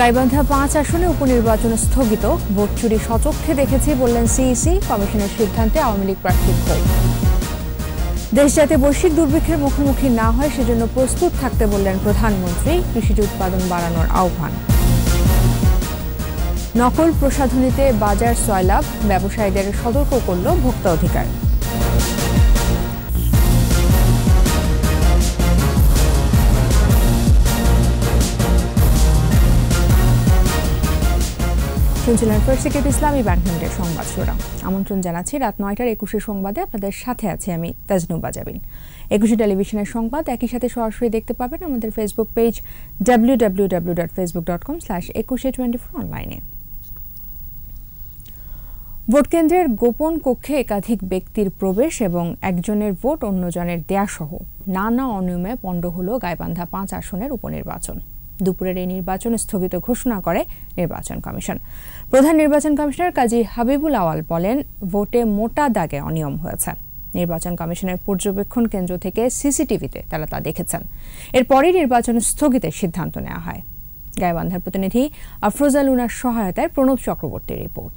গাইবান্ধা ৫ আসনে উপনির্বাচন স্থগিত, ভোট চুরি সচক্ষে দেখেছি বললেন সিইসি। কমিশনের সিদ্ধান্তে আওয়ামী লীগ প্রার্থী ক্ষোভ। দেশ যাতে বৈশ্বিক দুর্ভিক্ষের মুখোমুখি না হয় সেজন্য প্রস্তুত থাকতে বললেন প্রধানমন্ত্রী। কৃষিজ উৎপাদন বাড়ানোর আহ্বান। নকল প্রসাধনীতে বাজার সয়লাভ, ব্যবসায়ীদের সতর্ক করল ভোক্তা অধিকার। শুনছিলেন ফার্স্ট ইসলামী ব্যাংক লিমিটেড সংবাদ শিরোনাম। আমন্ত্রণ জানাচ্ছি রাত ৯টার একুশের সংবাদে। আপনাদের সাথে আছি আমি তাজনুবা জাবিন। একুশে টেলিভিশনের সংবাদ একই সাথে সরাসরি দেখতে পাবেন আমাদের ফেসবুক পেজ www.facebook.com/ekushe24 অনলাইনে। ভোট কেন্দ্রের গোপন কক্ষে একাধিক ব্যক্তির প্রবেশ এবং একজনের ভোট অন্যজনের দেয়া সহ নানা অনিয়মে পণ্ড হল গাইবান্ধা ৫ আসনের উপনির্বাচন। দুপুরের এই নির্বাচন স্থগিত ঘোষণা করে নির্বাচন কমিশন। প্রধান নির্বাচন কমিশনার কাজী হাবিবুল আওয়াল বলেন, ভোটে মোটা দাগে অনিয়ম হয়েছে। নির্বাচন কমিশনের পর্যবেক্ষণ কেন্দ্র থেকে সিসিটিভিতে তারা তা দেখেছেন। এরপরই নির্বাচন স্থগিতের সিদ্ধান্ত নেওয়া হয়। গাইবান্ধার প্রতিনিধি আফরোজা লুনার সহায়তায় প্রণব চক্রবর্তীর রিপোর্ট।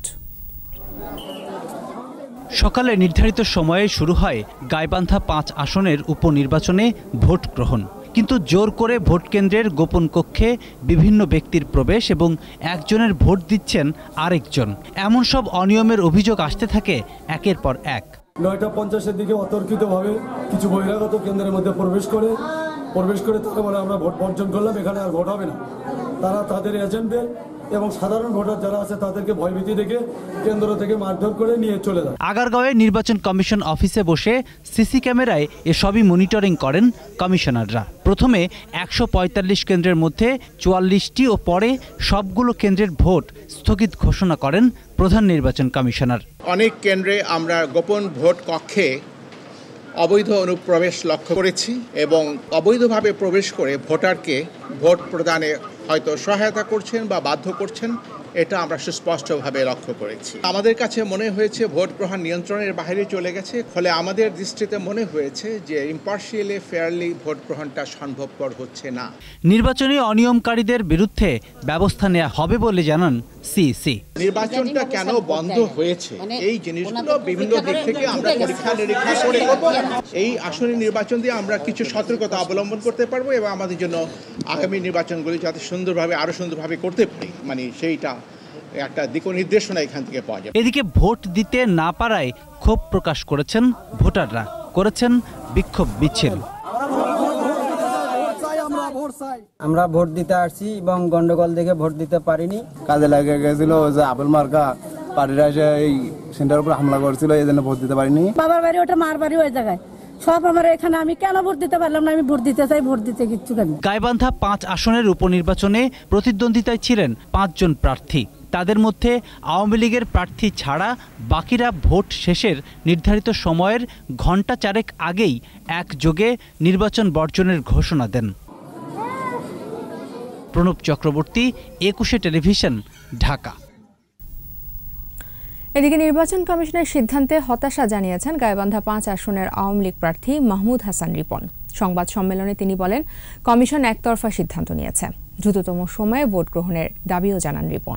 সকালে নির্ধারিত সময়ে শুরু হয় গাইবান্ধা ৫ আসনের উপনির্বাচনে ভোট গ্রহণ, কিন্তু জোর করে ভোট কেন্দ্রের গোপন কক্ষে বিভিন্ন ব্যক্তির প্রবেশ এবং একজনের ভোট দিচ্ছেন আরেকজন, এমন সব অনিয়মের অভিযোগ আসতে থাকে একের পর এক। ৯:৫০-এর দিকে অতর্কিতভাবে কিছু বহিরাগত কেন্দ্রের মধ্যে প্রবেশ করে তারা বলে আমরা ভোট বর্জন করলাম, এখানে আর ভোট হবে না। তারা তাদের এজেন্টদের এবং সাধারণ ভোটার যারা আছে তাদেরকে ভয়ভীতি দেখে কেন্দ্র থেকে মারধর করে নিয়ে চলে যায়। আগারগাঁওয়ে নির্বাচন কমিশন অফিসে বসে সিসি ক্যামেরায় এসবই মনিটরিং করেন কমিশনাররা। প্রথমে ১৪৫ কেন্দ্রের মধ্যে ৪৪টি ও পরে সবগুলো কেন্দ্রের ভোট স্থগিত ঘোষণা করেন প্রধান নির্বাচন কমিশনার। অনেক কেন্দ্রে আমরা গোপন ভোট কক্ষে অবৈধ অনুপ্রবেশ লক্ষ্য করেছি এবং অবৈধভাবে প্রবেশ করে ভোটারকে ভোট প্রদানে হয়তো সহায়তা করছেন বা বাধ্য করছেন, এটা আমরা সুস্পষ্টভাবে লক্ষ্য করেছি। আমাদের কাছে মনে হয়েছে ভোট গ্রহণ নিয়ন্ত্রণের বাইরে চলে গেছে, ফলে আমাদের দৃষ্টিতে মনে হয়েছে যে ইম্পার্শিয়ালি ফেয়ারলি ভোট গ্রহণটা সম্ভবপর হচ্ছে না। নির্বাচনী অনিয়মকারীদের বিরুদ্ধে ব্যবস্থা নেওয়া হবে বলে জানান সিইসি। নির্বাচনটা কেন বন্ধ হয়েছে এই জিনিসগুলো বিভিন্ন দিক থেকে আমরা পরীক্ষা নিরীক্ষা করে এই আসন্ন নির্বাচন দিয়ে আমরা কিছু সতর্কতা অবলম্বন করতে পারবো এবং আমাদের জন্য আগামী নির্বাচনগুলি যাতে আরো সুন্দরভাবে করতে পারি, মানে সেইটা একটা দিক নির্দেশনা এখান থেকে পাওয়া যায়। এদিকে ভোট দিতে না পারায় ক্ষোভ প্রকাশ করেছেন ভোটাররা, করেছেন বিক্ষোভ মিছিল। আমরা ভোট দিতে আসছি এবং গন্ডগোল দেখে ভোট দিতে পারিনি। কাজে লাগে গেছিল যে আপেল মার্কা পার্টিরা এসে এই সেন্টারের উপর হামলা করেছিল, এই জন্য ভোট দিতে পারিনি। বাবার বাড়ি ওটা মার বাড়ি ওই জায়গায় সব আমার এখানে, আমি কেন ভোট দিতে পারলাম না? আমি ভোট দিতে চাই, ভোট দিতে কিচ্ছু কেন। গাইবান্ধা ৫ আসনের উপনির্বাচনে প্রতিদ্বন্দ্বিতায় ছিলেন ৫ জন প্রার্থী। তাদের মধ্যে আওয়ামী লীগের প্রার্থী ছাড়া বাকিরা ভোট শেষের নির্ধারিত সময়ের ঘণ্টা চারেক আগেই একযোগে নির্বাচন বর্জনের ঘোষণা দেন। প্রণব চক্রবর্তী, একুশে টেলিভিশন, ঢাকা। এদিকে নির্বাচন কমিশনের সিদ্ধান্তে হতাশা জানিয়েছেন গাইবান্ধা ৫ আসনের আওয়ামী লীগ প্রার্থী মাহমুদ হাসান রিপন। সংবাদ সম্মেলনে তিনি বলেন, কমিশন একতরফা সিদ্ধান্ত নিয়েছে, দ্রুততম সময়ে ভোট গ্রহণের দাবিও জানান রিপন।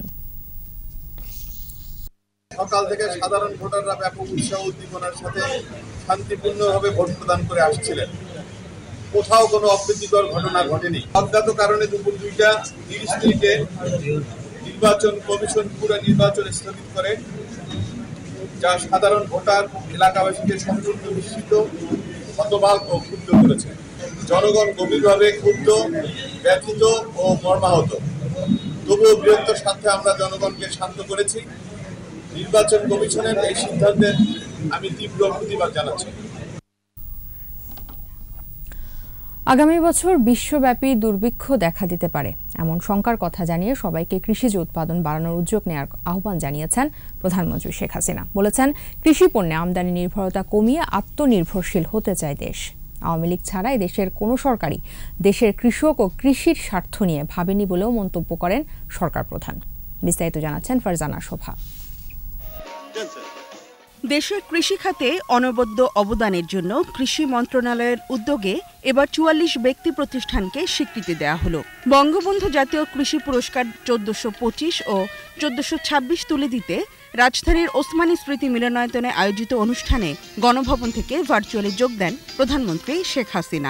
সকাল থেকে সাধারণ ভোটাররা ব্যাপক উৎসাহ উদ্দীপনার সাথে শান্তিপূর্ণভাবে ভোট প্রদান করে আসছিলেন। কোথাও কোনো অপ্রীতিকর ঘটনা ঘটেনি। অজ্ঞাত কারণে দুপুর 2:30 নির্বাচন কমিশন পুরো নির্বাচন স্থগিত করে, যা সাধারণ ভোটার এলাকাবাসীকে সম্পূর্ণ বিস্মিত, হতবাক ও ক্ষুব্ধ করেছে। জনগণ গভীরভাবে ক্ষুব্ধ, ব্যথিত ও মর্মাহত। তবুও বৃহত্তর স্বার্থে আমরা জনগণকে শান্ত করেছি। নির্বাচন কমিশনের এই সিদ্ধান্তে আমি তীব্র প্রতিবাদ জানাচ্ছি। আগামী বছর বিশ্বব্যাপী দুর্ভিক্ষ দেখা দিতে পারে এমন শঙ্কার কথা জানিয়ে সবাইকে কৃষিজ উৎপাদন বাড়ানোর উদ্যোগ নেওয়ার আহ্বান জানিয়েছেন প্রধানমন্ত্রী শেখ হাসিনা। বলেছেন, কৃষি পণ্যে আমদানি নির্ভরতা কমিয়ে আত্মনির্ভরশীল হতে চায় দেশ। আওয়ামী লীগ ছাড়াই দেশের কোনো সরকারই দেশের কৃষক ও কৃষির স্বার্থ নিয়ে ভাবেনি বলেও মন্তব্য করেন সরকার প্রধান। বিস্তারিত জানাচ্ছেন ফারজানা শোভা। দেশের কৃষি খাতে অনবদ্য অবদানের জন্য কৃষি মন্ত্রণালয়ের উদ্যোগে এবার ৪৪ ব্যক্তি প্রতিষ্ঠানকে স্বীকৃতি দেওয়া হলো। বঙ্গবন্ধু জাতীয় কৃষি পুরস্কার ১৪২৫ ও ১৪২৬ তুলে দিতে রাজধানীর ওসমানী স্মৃতি মিলনায়তনে আয়োজিত অনুষ্ঠানে গণভবন থেকে ভার্চুয়ালি যোগ দেন প্রধানমন্ত্রী শেখ হাসিনা।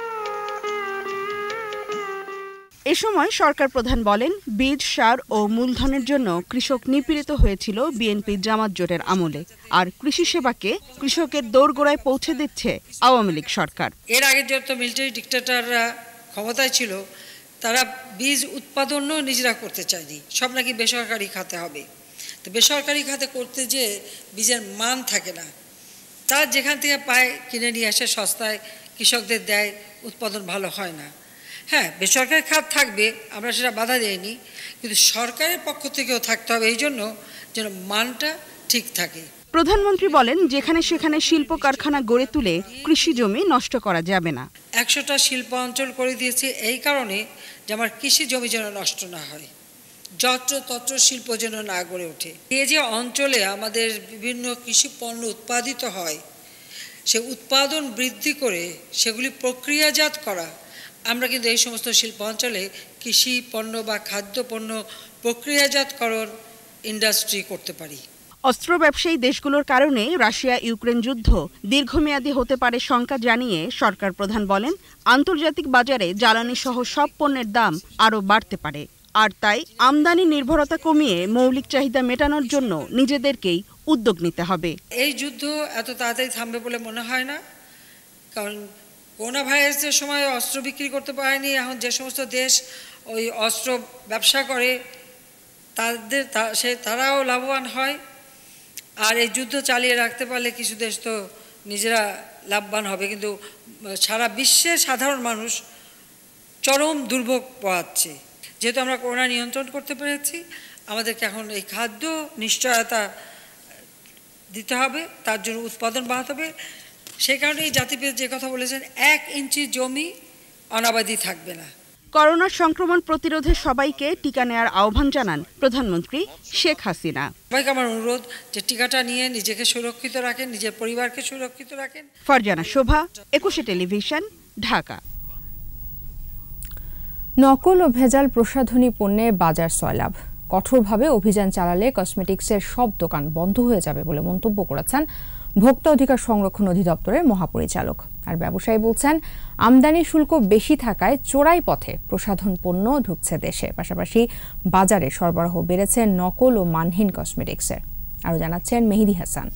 এ সময় সরকার প্রধান বলেন, বীজ, সার ও মূলধনের জন্য কৃষক নিপীড়িত হয়েছিল বিএনপি জামাত জোটের আমলে, আর কৃষি সেবাকে কৃষকের দোরগোড়ায় পৌঁছে দিচ্ছে আওয়ামী লীগ সরকার। এর আগে যত মিলিটারি ডিক্টেটররা ক্ষমতায় ছিল, তারা বীজ উৎপাদনও নিজেরা করতে চায়নি, সব নাকি বেসরকারি খাতে হবে। তো বেসরকারি খাতে করতে যে বীজের মান থাকে না, তারা যেখান থেকে পায় কিনে নিয়ে আসে সস্তায়, কৃষকদের দেয়, উৎপাদন ভালো হয় না। হ্যাঁ, বেসরকারি খাত থাকবে, আমরা সেটা বাধা দেইনি, কিন্তু সরকারের পক্ষ থেকেও থাকতে হবে, এই জন্য যেন মানটা ঠিক থাকে। প্রধানমন্ত্রী বলেন, যেখানে সেখানে শিল্প কারখানা গড়ে তুলে কৃষি জমি নষ্ট করা যাবে না। ১০০টা শিল্প অঞ্চল করে দিয়েছে এই কারণে যে আমার কৃষি জমি যেন নষ্ট না হয়, যত্রতত্র শিল্প যেন না গড়ে ওঠে। এই যে অঞ্চলে আমাদের বিভিন্ন কৃষি পণ্য উৎপাদিত হয়, সে উৎপাদন বৃদ্ধি করে সেগুলি প্রক্রিয়াজাত করা, আমরা কিন্তু এই সমস্ত শিল্প অঞ্চলে কৃষি পণ্য বা খাদ্য পণ্য প্রক্রিয়াজাতকরণ ইন্ডাস্ট্রি করতে পারি। অস্ত্র ব্যবসায়ী দেশগুলোর কারণে রাশিয়া ইউক্রেন যুদ্ধ দীর্ঘমেয়াদী হতে পারে শঙ্কা জানিয়ে সরকার প্রধান বলেন, আন্তর্জাতিক বাজারে জ্বালানি সহ সব পণ্যের দাম আরও বাড়তে পারে, আর তাই আমদানি নির্ভরতা কমিয়ে মৌলিক চাহিদা মেটানোর জন্য নিজেদেরকেই উদ্যোগ নিতে হবে। এই যুদ্ধ এত তাড়াতাড়ি থামবে বলে মনে হয় না, কারণ করোনা ভাইরাসের সময় অস্ত্র বিক্রি করতে পারেনি। এখন যে সমস্ত দেশ ওই অস্ত্র ব্যবসা করে তারাও লাভবান হয়, আর এই যুদ্ধ চালিয়ে রাখতে পারলে কিছু দেশ তো নিজেরা লাভবান হবে, কিন্তু সারা বিশ্বের সাধারণ মানুষ চরম দুর্ভোগ পোহাচ্ছে। যেহেতু আমরা করোনা নিয়ন্ত্রণ করতে পেরেছি, আমাদেরকে এখন এই খাদ্য নিশ্চয়তা দিতে হবে, তার জন্য উৎপাদন বাড়াতে হবে। সেই কারণে এই জাতিভেদ যে কথা বলেছেন, ১ ইঞ্চি জমি অনাবাদি থাকবে না। করোনার সংক্রমণ প্রতিরোধে সবাইকে টিকা নেওয়ার আহ্বান জানান প্রধানমন্ত্রী শেখ হাসিনা। সবাইকে আমার অনুরোধ যে টিকাটা নিয়ে নিজেকে সুরক্ষিত রাখেন, নিজের পরিবারকে সুরক্ষিত রাখেন। ফারজানা শোভা, একুশে টেলিভিশন, ঢাকা। নকল ও ভেজাল প্রসাধনী পণ্যে বাজার সয়লাভ। কঠোরভাবে অভিযান চালালে কসমেটিক্সের সব দোকান বন্ধ হয়ে যাবে বলে মন্তব্য করেছেন ভোক্তা অধিকার সংরক্ষণ অধিদপ্তরের মহাপরিচালক। আর ব্যবসায়ী বলছেন, আমদানি শুল্ক বেশি থাকায় চোরাই পথে প্রসাধন পণ্য ঢুকছে দেশে, পাশাপাশি বাজারে সরবরাহ বেড়েছে নকল ও মানহীন কসমেটিক্সের। আরও জানাচ্ছেন মেহেদি হাসান।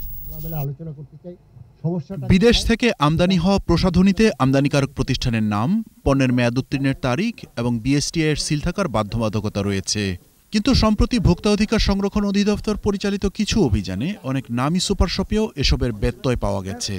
বিদেশ থেকে আমদানি হওয়া প্রসাধনীতে আমদানিকারক প্রতিষ্ঠানের নাম, পণ্যের মেয়াদ উত্তীর্ণের তারিখ এবং বিএসটিআই এর সিল থাকার বাধ্যবাধকতা রয়েছে। কিন্তু সম্প্রতি ভোক্তা অধিকার সংরক্ষণ অধিদপ্তর পরিচালিত কিছু অভিযানে অনেক নামী সুপার শপেও এসবের ব্যত্যয় পাওয়া গেছে।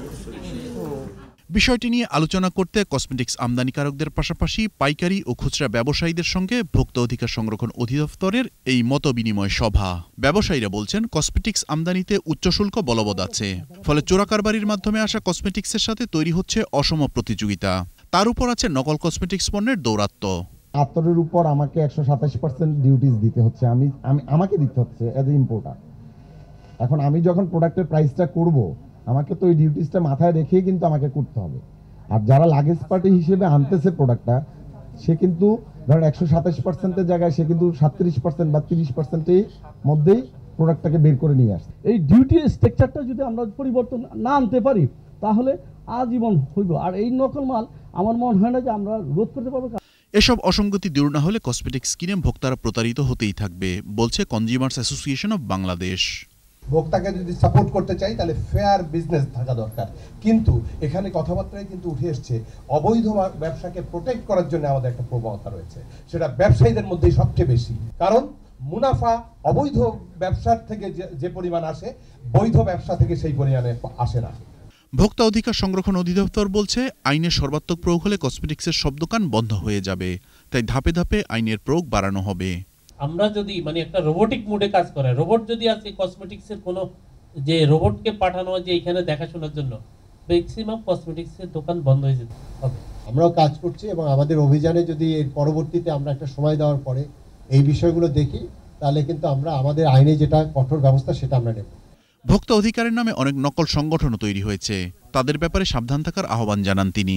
বিষয়টি নিয়ে আলোচনা করতে কসমেটিক্স আমদানিকারকদের পাশাপাশি পাইকারি ও খুচরা ব্যবসায়ীদের সঙ্গে ভোক্তা অধিকার সংরক্ষণ অধিদপ্তরের এই মতবিনিময় সভা। ব্যবসায়ীরা বলছেন, কসমেটিক্স আমদানিতে উচ্চ শুল্ক বলবৎ আছে, ফলে চোরাকারবারির মাধ্যমে আসা কসমেটিক্সের সাথে তৈরি হচ্ছে অসম প্রতিযোগিতা। তার উপর আছে নকল কসমেটিক্স পণ্যের দৌরাত্ম্য। আতরের উপর আমাকে 127% ডিউটিস দিতে হচ্ছে, আমাকে দিতে হচ্ছে এজ এ ইম্পোর্টার। এখন আমি যখন প্রোডাক্টের প্রাইসটা করব, আমাকে তো ওই ডিউটিসটা মাথায় রেখেই কিন্তু আমাকে করতে হবে। আর যারা লাগেজ পার্টি হিসেবে আনতেছে প্রোডাক্টটা, সে কিন্তু ধরেন 127%-এর জায়গায় সে কিন্তু 37% বা 30%-এর মধ্যেই প্রোডাক্টটাকে বের করে নিয়ে আসে। এই ডিউটির স্ট্রাকচারটা যদি আমরা পরিবর্তন না আনতে পারি, তাহলে আজীবন হইব। আর এই নকল মাল আমার মনে হয় না যে আমরা রোধ করতে পারবো। এসব অসঙ্গতি দূর না হলে কসমেটিক্স কিনে ভোক্তারা প্রতারিত হতেই থাকবে, বলছে কনজিউমার্স অ্যাসোসিয়েশন অব বাংলাদেশ। ভোক্তাকে যদি সাপোর্ট করতে চাই তাহলে ফেয়ার বিজনেস থাকা দরকার, কিন্তু এখানে কথাবার্তায় কিন্তু উঠে এসছে অবৈধ ব্যবসাকে প্রোটেক্ট করার জন্য আমাদের একটা প্রবণতা রয়েছে, সেটা ব্যবসায়ীদের মধ্যেই সবচেয়ে বেশি। কারণ মুনাফা অবৈধ ব্যবসার থেকে যে পরিমাণ আসে, বৈধ ব্যবসা থেকে সেই পরিমাণে আসে না। ভোক্তা অধিকার সংরক্ষণ অধিদপ্তর বলছে, আইনের সর্বাত্মক প্রয়োগ হলে কসমেটিক্সের সব দোকান বন্ধ হয়ে যাবে, তাই ধাপে ধাপে আইনের প্রয়োগ বাড়ানো হবে। আমরা যদি একটা রোবোটিক মোডে কাজ করে, রোবট যদি আছে কসমেটিক্সের কোনো যে রোবটকে পাঠানো যে এখানে দেখাশোনার জন্য, ম্যাক্সিমাম কসমেটিক্সের দোকান বন্ধ হয়ে যেতে হবে। আমরাও কাজ করছি এবং আমাদের অভিযানে যদি এর পরবর্তীতে আমরা একটা সময় দেওয়ার পরে এই বিষয়গুলো দেখি, তাহলে কিন্তু আমরা আমাদের আইনে যেটা কঠোর ব্যবস্থা সেটা আমরা নেব। ভোক্তা অধিকারের নামে অনেক নকল সংগঠনও তৈরি হয়েছে, তাদের ব্যাপারে সাবধান থাকার আহ্বান জানান তিনি।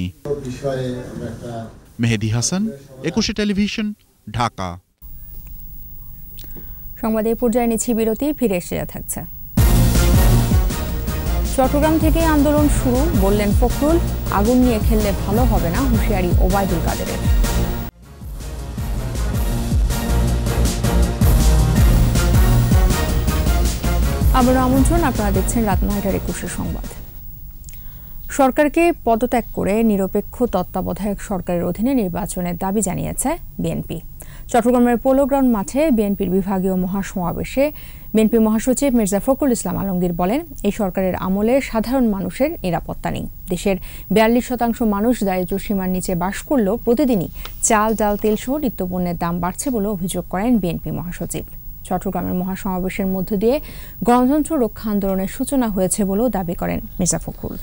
মেহেদি হাসান, একুশে টেলিভিশন, ঢাকা। সংবাদ এই পর্যায়ে নিচ্ছি বিরতি, ফিরে এসে থাকছে। চট্টগ্রাম থেকে আন্দোলন শুরু, বললেন ফখরুল, আগুন নিয়ে খেললে ভালো হবে না, হুঁশিয়ারি ওবায়দুল কাদেরের। আবারও আমন্ত্রণ, আপনারা দেখছেন রাত ৯টার একুশের সংবাদ। সরকারকে পদত্যাগ করে নিরপেক্ষ তত্ত্বাবধায়ক সরকারের অধীনে নির্বাচনের দাবি জানিয়েছে বিএনপি। চট্টগ্রামের পোলো গ্রাউন্ড মাঠে বিএনপির বিভাগীয় মহাসমাবেশে বিএনপি মহাসচিব মির্জা ফখরুল ইসলাম আলমগীর বলেন, এই সরকারের আমলে সাধারণ মানুষের নিরাপত্তা নেই। দেশের ৪২% মানুষ দারিদ্র্য সীমার নিচে বাস করলেও প্রতিদিনই চাল, ডাল, তেল সহ নিত্যপণ্যের দাম বাড়ছে বলে অভিযোগ করেন বিএনপি মহাসচিব। চট্টগ্রামের মহাসমাবেশের মধ্য দিয়ে গণতন্ত্র রক্ষা আন্দোলনের সূচনা হয়েছে বলেও দাবি করেন মির্জা ফখরুল।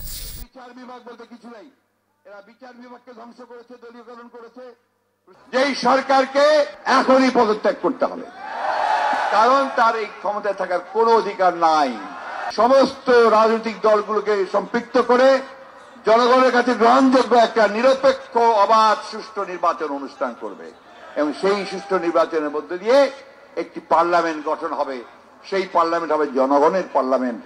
যেই সরকারকে এখনই পদত্যাগ করতে হবে, কারণ তার এই ক্ষমতায় থাকার কোনো অধিকার নাই। সমস্ত রাজনৈতিক দলগুলোকে সম্পৃক্ত করে জনগণের কাছে গ্রহণযোগ্য একটা নিরপেক্ষ, অবাধ, সুষ্ঠু নির্বাচন অনুষ্ঠান করবে এবং সেই সুষ্ঠু নির্বাচনের মধ্যে দিয়ে একটি পার্লামেন্ট গঠন হবে। সেই পার্লামেন্ট হবে জনগণের পার্লামেন্ট।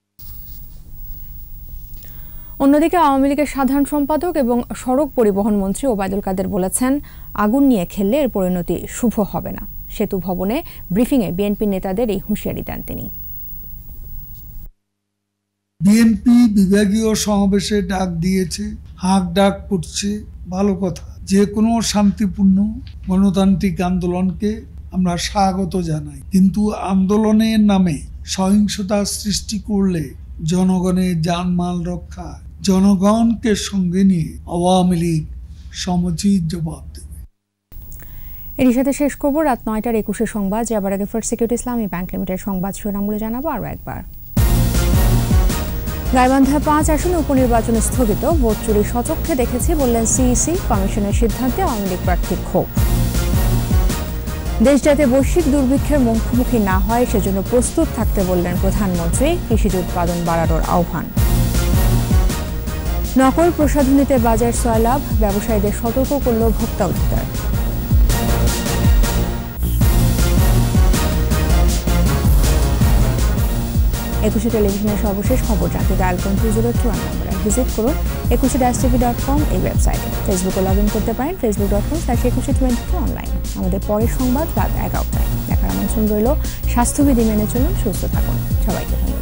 অন্যদিকে আওয়ামী লীগের সাধারণ সম্পাদক এবং সড়ক পরিবহন মন্ত্রী ওবায়দুল কাদের বলেছেন, আগুন নিয়ে খেললে এর পরিণতি শুভ হবে না। সেতু ভবনে ব্রিফিংয়ে বিএনপি নেতাদের এই হুঁশিয়ারি দেন তিনি। বিএনপি বিভাগীয় সমাবেশে ডাক দিয়েছে, হাঁক ডাক করছে, ভালো কথা। যে কোনো শান্তিপূর্ণ গণতান্ত্রিক আন্দোলনকে আমরা স্বাগত জানাই, কিন্তু আন্দোলনের নামে সহিংসতা সৃষ্টি করলে জনগণের জানমাল রক্ষা, জনগণকে সঙ্গে নিয়ে আওয়ামী লীগ সমুচিত জবাব দেবে। এর সাথে শেষ করব রাত ৯টার ২১ সংবাদ। যাবার আগে first security Islami bank limited সংবাদ শিরোনামগুলো জানাবো আরও একবার। গাইবান্ধা ৫ আসনে উপনির্বাচন স্থগিত, ভোট চুরি সচক্ষে দেখেছি বললেন সিইসি। কমিশনের সিদ্ধান্তে আওয়ামী লীগ প্রার্থীর ক্ষোভ। দেশ যাতে বৈশ্বিক দুর্ভিক্ষের মুখোমুখি না হয় সেজন্য প্রস্তুত থাকতে বললেন প্রধানমন্ত্রী। কৃষিজ উৎপাদন বাড়ানোর আহ্বান। নকল প্রসাধনীতে বাজার সয়লাভ, ব্যবসায়ীদের সতর্ক করল ভোক্তা অধিকার। একুশে টেলিভিশনের সর্বশেষ খবর জানতে ডায়াল করুন 2021 নম্বরে, ভিজিট করুন ekushey-tv.com এই ওয়েবসাইটে। ফেসবুকে লগ ইন করতে পারেন facebook.com/ekushey22 অনলাইন। আমাদের পরের সংবাদ রাত 11টায় দেখার আমন্ত্রণ রইল। স্বাস্থ্যবিধি মেনে চলুন, সুস্থ থাকুন। সবাইকে ধন্যবাদ।